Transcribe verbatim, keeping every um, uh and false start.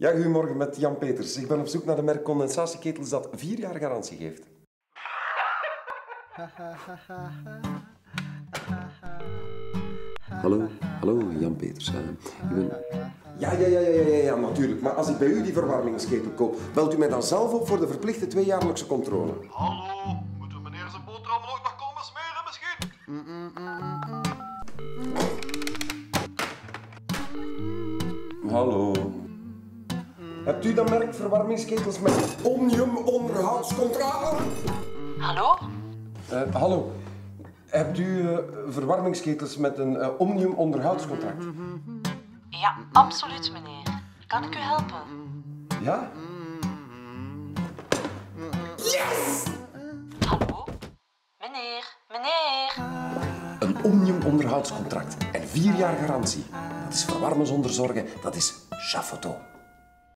Ja, goedemorgen met Jan Peters. Ik ben op zoek naar de merk condensatieketels dat vier jaar garantie geeft. Hallo, hallo Jan Peters. Uh, ik ben... Ja, ja, ja, ja, ja, ja, natuurlijk. Maar als ik bij u die verwarmingsketel koop, belt u mij dan zelf op voor de verplichte tweejaarlijkse controle. Hallo, moet u meneer zijn boterhammen ook nog komen smeren misschien? Hallo. Hebt u dat merk verwarmingsketels met Omnium onderhoudscontract? Hallo? Uh, hallo. Hebt u uh, verwarmingsketels met een uh, Omnium onderhoudscontract? Ja, absoluut, meneer. Kan ik u helpen? Ja? Yes! Hallo? Meneer, meneer. Een Omnium onderhoudscontract en vier jaar garantie. Dat is verwarmen zonder zorgen, dat is Chafoto.